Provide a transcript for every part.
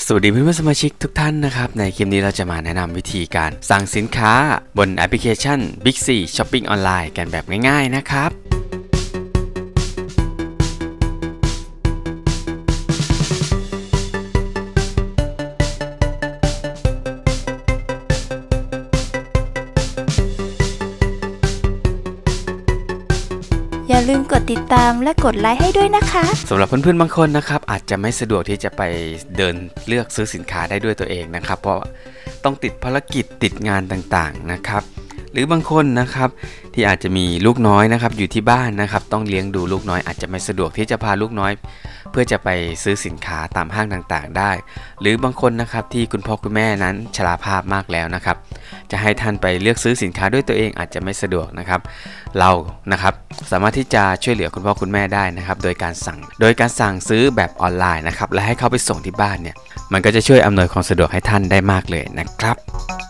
สวัสดีเพื่อนๆสมาชิกทุกท่านนะครับในคลิปนี้เราจะมาแนะนำวิธีการสั่งสินค้าบนแอปพลิเคชัน Big C Shopping ออนไลน์กันแบบง่ายๆนะครับอย่าลืมกดติดตามและกดไลค์ให้ด้วยนะคะสำหรับเพื่อนๆบางคนนะครับอาจจะไม่สะดวกที่จะไปเดินเลือกซื้อสินค้าได้ด้วยตัวเองนะครับเพราะต้องติดภารกิจติดงานต่างๆนะครับหรือบางคนนะครับที่อาจจะมีลูกน้อยนะครับอยู่ที่บ้านนะครับต้องเลี้ยงดูลูกน้อยอาจจะไม่สะดวกที่จะพาลูกน้อยเพื่อจะไปซื้อสินค้าตามห้างต่างๆได้หรือบางคนนะครับที่คุณพ่อคุณแม่นั้นชราภาพมากแล้วนะครับจะให้ท่านไปเลือกซื้อสินค้าด้วยตัวเองอาจจะไม่สะดวกนะครับเรานะครับสามารถที่จะช่วยเหลือคุณพ่อคุณแม่ได้นะครับโดยการสั่งซื้อแบบออนไลน์นะครับและให้เขาไปส่งที่บ้านเนี่ยมันก็จะช่วยอำนวยความสะดวกให้ท่านได้มากเลยนะครับ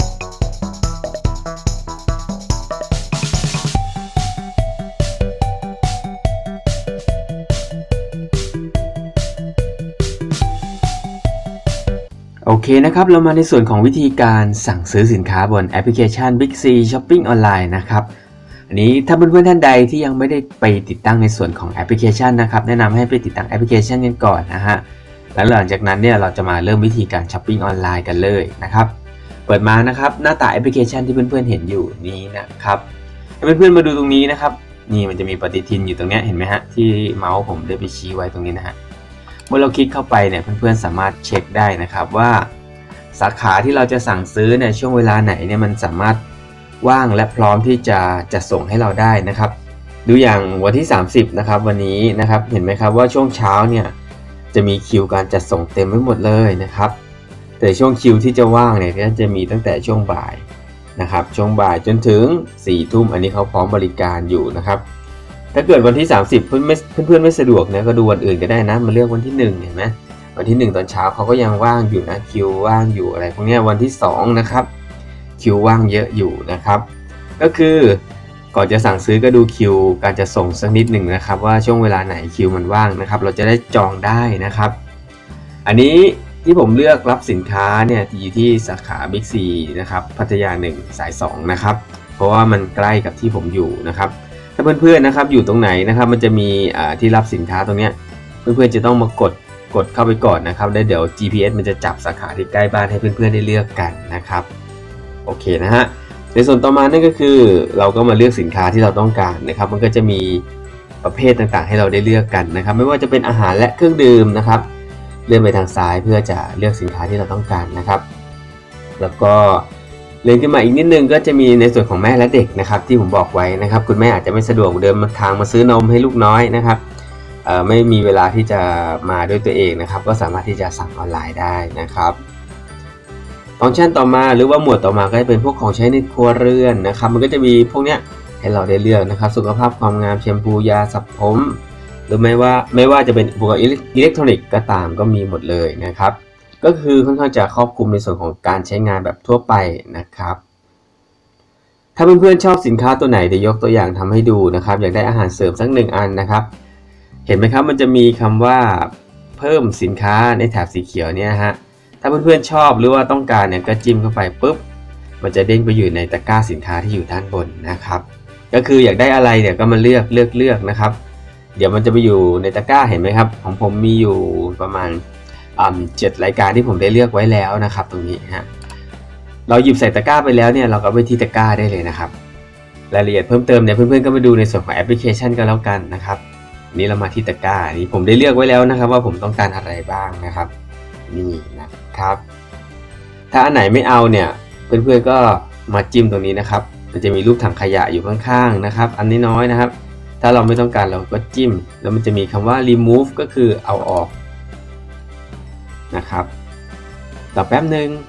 โอเคนะครับเรามาในส่วนของวิธีการสั่งซื้อสินค้าบนแอปพลิเคชัน Big C Shopping ออนไลน์นะครับอันนี้ถ้าเพื่อนๆท่านใดที่ยังไม่ได้ไปติดตั้งในส่วนของแอปพลิเคชันนะครับแนะนำให้ไปติดตั้งแอปพลิเคชันกันก่อนนะฮะแล้วหลังจากนั้นเนี่ยเราจะมาเริ่มวิธีการช้อปปิ้งออนไลน์กันเลยนะครับเปิดมานะครับหน้าตาแอปพลิเคชันที่เพื่อนๆเห็นอยู่นี้นะครับให้เพื่อนๆมาดูตรงนี้นะครับนี่มันจะมีปฏิทินอยู่ตรงนี้เห็นไหมฮะที่เมาส์ผมได้ไปชี้ไว้ตรงนี้นะฮะเมื่อเราคลิกเข้าไปเนี่ยเพื่อนๆสามารถเช็คได้นะครับว่าสาขาที่เราจะสั่งซื้อในช่วงเวลาไหนเนี่ยมันสามารถว่างและพร้อมที่จะส่งให้เราได้นะครับดูอย่างวันที่30นะครับวันนี้นะครับเห็นไหมครับว่าช่วงเช้าเนี่ยจะมีคิวการจัดส่งเต็มไปหมดเลยนะครับแต่ช่วงคิวที่จะว่างเนี่ยก็จะมีตั้งแต่ช่วงบ่ายนะครับช่วงบ่ายจนถึง4 ทุ่มอันนี้เขาพร้อมบริการอยู่นะครับถ้าเกิดวันที่30เพื่อนไม่สะดวกนะก็ดูวันอื่นก็ได้นะมาเลือกวันที่1เห็นไหมวันที่1ตอนเช้าเขาก็ยังว่างอยู่นะคิวว่างอยู่อะไรพวกนี้วันที่2นะครับคิวว่างเยอะอยู่นะครับก็คือก่อนจะสั่งซื้อก็ดูคิวการจะส่งสักนิดหนึ่งนะครับว่าช่วงเวลาไหนคิวมันว่างนะครับเราจะได้จองได้นะครับอันนี้ที่ผมเลือกรับสินค้าเนี่ยอยู่ที่สาขา Big C นะครับพัทยา1สาย2นะครับเพราะว่ามันใกล้กับที่ผมอยู่นะครับถ้าเพื่อนๆนะครับอยู่ตรงไหนนะครับมันจะมีที่รับสินค้าตรงนี้เพื่อนๆจะต้องมากดเข้าไปก่อนนะครับแล้วเดี๋ยว GPS มันจะจับสาขาที่ใกล้บ้านให้เพื่อนๆได้เลือกกันนะครับโอเคนะฮะในส่วนต่อมานั่นก็คือเราก็มาเลือกสินค้าที่เราต้องการนะครับมันก็จะมีประเภทต่างๆให้เราได้เลือกกันนะครับไม่ว่าจะเป็นอาหารและเครื่องดื่มนะครับเลื่อนไปทางซ้ายเพื่อจะเลือกสินค้าที่เราต้องการนะครับแล้วก็เลื่อนขึ้นมาอีกนิดนึงก็จะมีในส่วนของแม่และเด็กนะครับที่ผมบอกไว้นะครับคุณแม่อาจจะไม่สะดวกเดินทางมาซื้อนมให้ลูกน้อยนะครับไม่มีเวลาที่จะมาด้วยตัวเองนะครับก็สามารถที่จะสั่งออนไลน์ได้นะครับฟังก์ชันต่อมาหรือว่าหมวดต่อมาก็จะเป็นพวกของใช้ในครัวเรือนนะครับมันก็จะมีพวกเนี้ยให้เราได้เลือกนะครับสุขภาพความงามแชมพูยาสระผมหรือไม่ว่าจะเป็นอุปกรณ์อิเล็กทรอนิกส์ก็ตามก็มีหมดเลยนะครับก็คือค่อนข้างจะครอบคลุมในส่วนของการใช้งานแบบทั่วไปนะครับถ้าเพื่อนๆชอบสินค้าตัวไหนเดี๋ยวยกตัวอย่างทำให้ดูนะครับอยากได้อาหารเสริมสัก1 อันนะครับเห็นไหมครับมันจะมีคำว่าเพิ่มสินค้าในแถบสีเขียวเนี่ยฮะถ้าเพื่อนๆชอบหรือว่าต้องการเนี่ยก็จิ้มเข้าไปปุ๊บมันจะเด้งไปอยู่ในตะกร้าสินค้าที่อยู่ด้านบนนะครับก็คืออยากได้อะไรเนี่ยก็มาเลือกนะครับเดี๋ยวมันจะไปอยู่ในตะกร้าเห็นไหมครับของผมมีอยู่ประมาณ7 รายการที่ผมได้เลือกไว้แล้วนะครับตรงนี้ฮะเราหยิบใส่ตะกร้าไปแล้วเนี่ยเราก็ไปที่ตะกร้าได้เลยนะครับรายละเอียดเพิ่มเติมเนี่ยเพื่อนๆก็มาดูในส่วนของแอปพลิเคชันก็แล้วกันนะครับนี้เรามาที่ตะกร้านี้ผมได้เลือกไว้แล้วนะครับว่าผมต้องการอะไรบ้างนะครับนี่นะครับถ้าอันไหนไม่เอาเนี่ยเพื่อนๆก็มาจิ้มตรงนี้นะครับมันจะมีรูปถังขยะอยู่ข้างๆนะครับอันน้อยๆนะครับถ้าเราไม่ต้องการเราก็จิ้มแล้วมันจะมีคำว่า remove ก็คือเอาออกนะครับต่อแป๊บนึง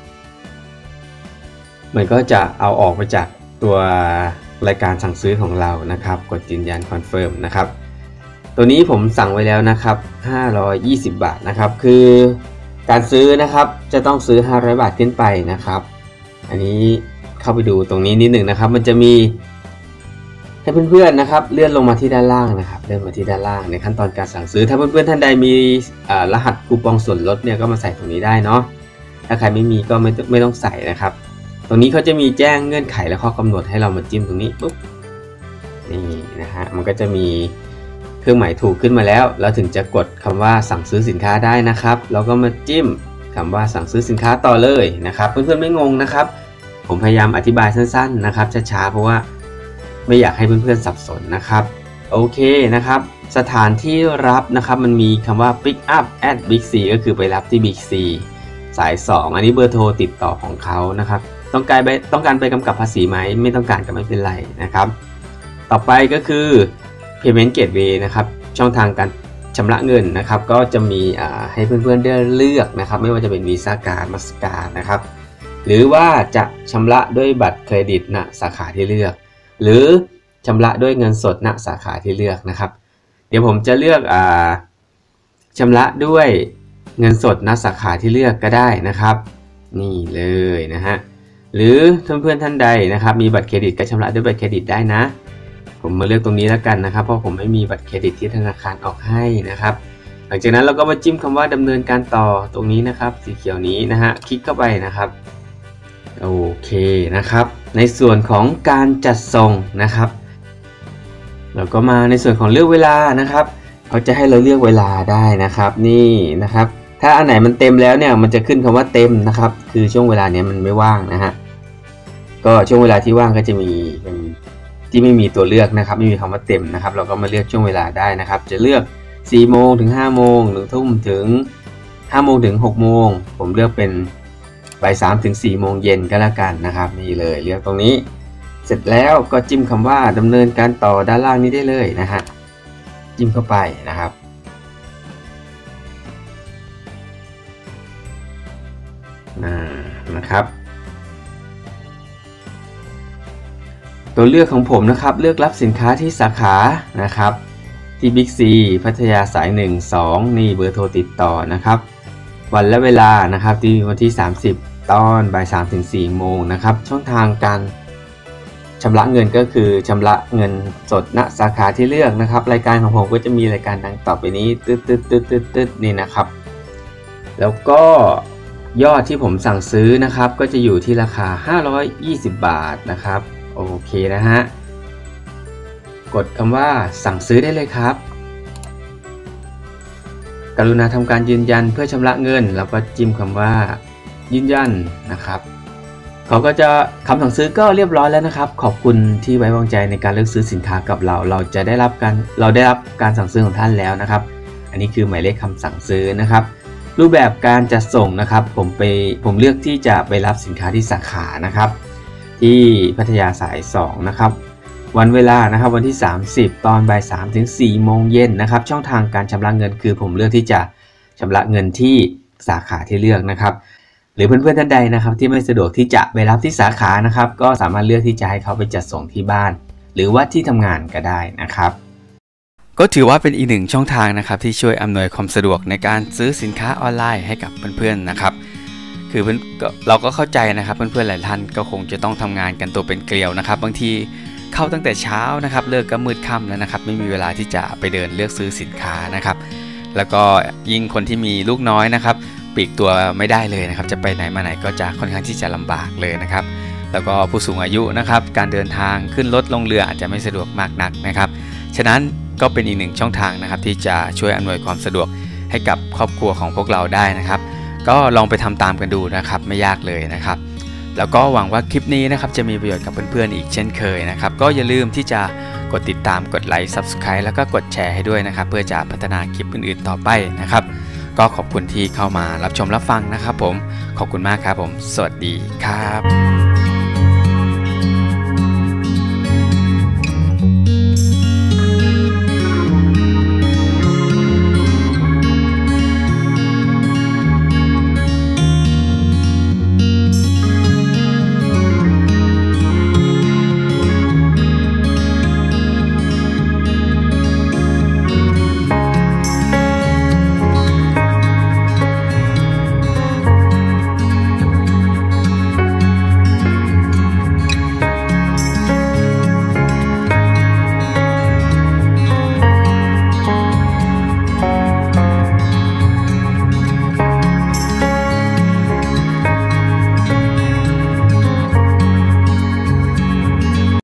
มันก็จะเอาออกมาจากตัวรายการสั่งซื้อของเรานะครับกดยืนยันคอนเฟิร์มนะครับตัวนี้ผมสั่งไว้แล้วนะครับ520 บาทนะครับคือการซื้อนะครับจะต้องซื้อ500 บาทขึ้นไปนะครับอันนี้เข้าไปดูตรงนี้นิดหนึ่งนะครับมันจะมีให้เพื่อนๆนะครับเลื่อนลงมาที่ด้านล่างนะครับเลื่อนมาที่ด้านล่างในขั้นตอนการสั่งซื้อถ้าเพื่อนๆท่านใดมีรหัสคูปองส่วนลดเนี่ยก็มาใส่ตรงนี้ได้เนาะถ้าใครไม่มีก็ไม่ต้องใส่นะครับตรงนี้เขาจะมีแจ้งเงื่อนไขและข้อกำหนดให้เรามาจิ้มตรงนี้ปุ๊บนี่นะฮะมันก็จะมีเครื่องหมายถูกขึ้นมาแล้วเราถึงจะกดคำว่าสั่งซื้อสินค้าได้นะครับแล้วก็มาจิ้มคำว่าสั่งซื้อสินค้าต่อเลยนะครับเพื่อนๆไม่งงนะครับผมพยายามอธิบายสั้นๆนะครับช้าๆเพราะว่าไม่อยากให้เพื่อนๆสับสนนะครับโอเคนะครับสถานที่รับนะครับมันมีคำว่า pick up at Big C ก็คือไปรับที่ Big C สาย2อันนี้เบอร์โทรติดต่อของเขานะครับต้องการไปกำกับภาษีไหมไม่ต้องการก็ไม่เป็นไรนะครับต่อไปก็คือ payment gateway นะครับช่องทางการชำระเงินนะครับก็จะมีให้เพื่อนๆได้เลือกนะครับไม่ว่าจะเป็น Visa Card Mastercard นะครับหรือว่าจะชำระด้วยบัตรเครดิตณสาขาที่เลือกหรือชำระด้วยเงินสดณสาขาที่เลือกนะครับเดี๋ยวผมจะเลือกชำระด้วยเงินสดณสาขาที่เลือกก็ได้นะครับนี่เลยนะฮะหรือเพื่อนๆท่านใดนะครับมีบัตรเครดิตก็ชำระด้วยบัตรเครดิตได้นะผมมาเลือกตรงนี้แล้วกันนะครับเพราะผมไม่มีบัตรเครดิตที่ธนาคารออกให้นะครับหลังจากนั้นเราก็มาจิ้มคำว่าดำเนินการต่อตรงนี้นะครับสีเขียวนี้นะฮะคลิกเข้าไปนะครับโอเคนะครับในส่วนของการจัดส่งนะครับเราก็มาในส่วนของเลือกเวลานะครับเขาจะให้เราเลือกเวลาได้นะครับนี่นะครับถ้าอันไหนมันเต็มแล้วเนี่ยมันจะขึ้นคำว่าเต็มนะครับคือช่วงเวลานี้มันไม่ว่างนะฮะก็ช่วงเวลาที่ว่างก็จะมีเป็นที่ไม่มีตัวเลือกนะครับไม่มีคำว่าเต็มนะครับเราก็มาเลือกช่วงเวลาได้นะครับจะเลือก4 โมงถึง5 โมง1 ทุ่มถึง5 โมงถึง6 โมงผมเลือกเป็นบ่าย 3 ถึง 4 โมงเย็นก็แล้วกันนะครับนี่เลยเลือกตรงนี้เสร็จแล้วก็จิ้มคำว่าดำเนินการต่อด้านล่างนี้ได้เลยนะฮะจิ้มเข้าไปนะครับนะครับตัวเลือกของผมนะครับเลือกรับสินค้าที่สาขานะครับที่ Big C พัทยาสาย1 2นี่เบอร์โทรติดต่อนะครับวันและเวลานะครับที่วันที่30ตอนบ่าย 3 ถึง 4 โมงนะครับช่องทางการชำระเงินก็คือชำระเงินสดณสาขาที่เลือกนะครับรายการของผมก็จะมีรายการดังต่อไปนี้ตึ๊ดนี่นะครับแล้วก็ยอดที่ผมสั่งซื้อนะครับก็จะอยู่ที่ราคา520 บาทนะครับโอเคนะฮะกดคำว่าสั่งซื้อได้เลยครับกรุณาทำการยืนยันเพื่อชำระเงินแล้วก็จิ้มคำว่ายืนยันนะครับเขาก็จะคำสั่งซื้อก็เรียบร้อยแล้วนะครับขอบคุณที่ไว้วางใจในการเลือกซื้อสินค้ากับเราได้รับการสั่งซื้อของท่านแล้วนะครับอันนี้คือหมายเลขคำสั่งซื้อนะครับรูปแบบการจัดส่งนะครับผมเลือกที่จะไปรับสินค้าที่สาขานะครับที่พัทยาสาย2นะครับวันเวลานะครับวันที่30ตอนบ่าย 3 ถึง 4 โมงเย็นนะครับช่องทางการชำระเงินคือผมเลือกที่จะชำระเงินที่สาขาที่เลือกนะครับหรือเพื่อนๆท่านใดนะครับที่ไม่สะดวกที่จะไปรับที่สาขานะครับก็สามารถเลือกที่จะให้เขาไปจัดส่งที่บ้านหรือว่าที่ทำงานก็ได้นะครับก็ถือว่าเป็นอีกหนึ่งช่องทางนะครับที่ช่วยอำนวยความสะดวกในการซื้อสินค้าออนไลน์ให้กับเพื่อนๆนะครับคือเราก็เข้าใจนะครับเพื่อนๆหลายท่านก็คงจะต้องทำงานกันตัวเป็นเกลียวนะครับบางทีเข้าตั้งแต่เช้านะครับเลิกก็มืดค่ำแล้วนะครับไม่มีเวลาที่จะไปเดินเลือกซื้อสินค้านะครับแล้วก็ยิ่งคนที่มีลูกน้อยนะครับปลีกตัวไม่ได้เลยนะครับจะไปไหนมาไหนก็จะค่อนข้างที่จะลำบากเลยนะครับแล้วก็ผู้สูงอายุนะครับการเดินทางขึ้นรถลงเรืออาจจะไม่สะดวกมากนักนะครับฉะนั้นก็เป็นอีกหนึ่งช่องทางนะครับที่จะช่วยอำนวยความสะดวกให้กับครอบครัวของพวกเราได้นะครับก็ลองไปทำตามกันดูนะครับไม่ยากเลยนะครับแล้วก็หวังว่าคลิปนี้นะครับจะมีประโยชน์กับเพื่อนๆอีกเช่นเคยนะครับก็อย่าลืมที่จะกดติดตามกดไลค์ Subscribe แล้วก็กดแชร์ให้ด้วยนะครับเพื่อจะพัฒนาคลิปอื่นๆต่อไปนะครับก็ขอบคุณที่เข้ามารับชมรับฟังนะครับผมขอบคุณมากครับผมสวัสดีครับ